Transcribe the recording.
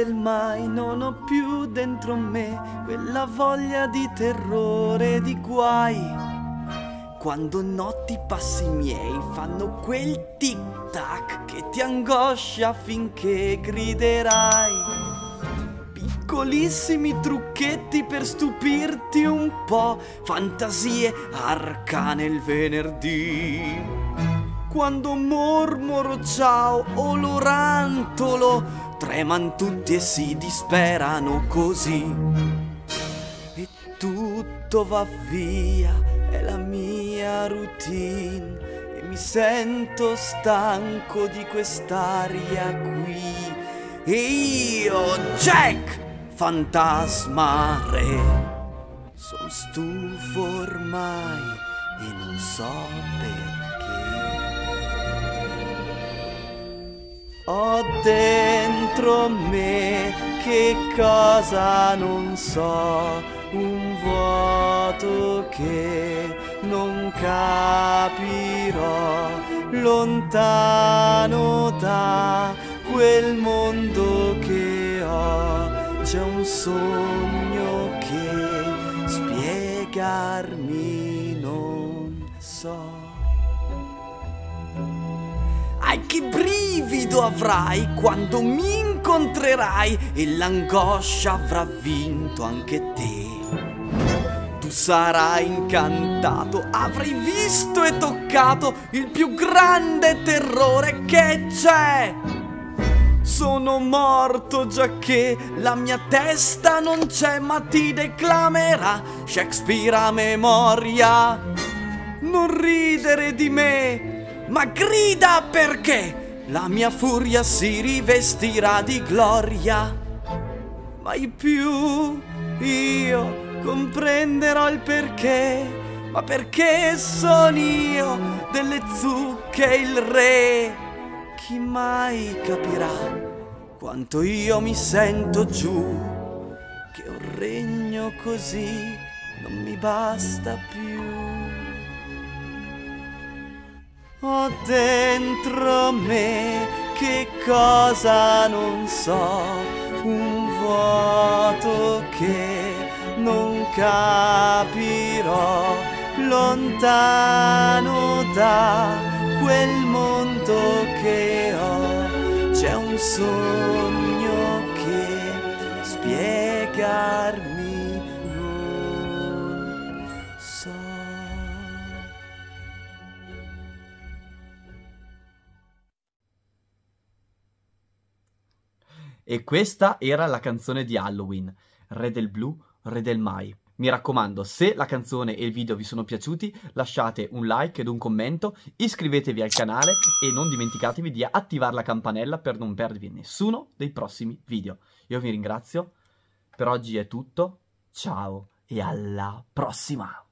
del mai, non ho più dentro me quella voglia di terrore, di guai. Quando notti passi miei fanno quel tic-tac che ti angoscia finché griderai. Piccolissimi trucchetti per stupirti un po', fantasie arcane il venerdì. Quando mormoro ciao o lo rantolo, treman tutti e si disperano così. E tutto va via, è la mia routine, e mi sento stanco di quest'aria qui. E io, Jack, fantasma re, son stufo ormai e non so perché. Ho dentro me che cosa non so, un vuoto che non capirò, lontano da quel mondo che ho. C'è un sogno che spiegarmi non so. Ai, che brivido avrai quando mi incontrerai e l'angoscia avrà vinto anche te. Tu sarai incantato, avrai visto e toccato il più grande terrore che c'è. Sono morto giacché la mia testa non c'è, ma ti declamerà Shakespeare a memoria. Non ridere di me, ma grida perché la mia furia si rivestirà di gloria. Mai più io comprenderò il perché, ma perché sono io delle zucche il re. Chi mai capirà quanto io mi sento giù, che un regno così non mi basta più. Ho dentro me che cosa non so, un vuoto che non capirò, lontano da quel mondo che ho. C'è un sogno che spiegarmi non so. E questa era la canzone di Halloween, Re del Blu, Re del Mai. Mi raccomando, se la canzone e il video vi sono piaciuti, lasciate un like ed un commento, iscrivetevi al canale e non dimenticatevi di attivare la campanella per non perdervi nessuno dei prossimi video. Io vi ringrazio, per oggi è tutto, ciao e alla prossima!